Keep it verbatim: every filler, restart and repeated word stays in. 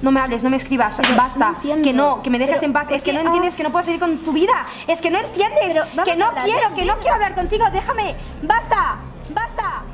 no me hables, no me escribas, Pero basta, no entiendo. que no, que me dejes Pero, en paz, ¿por es que qué? no entiendes Ah. que no puedo seguir con tu vida, es que no entiendes, Pero vamos que a no hablar, quiero, ven, que no ven. quiero hablar contigo, déjame, basta, basta.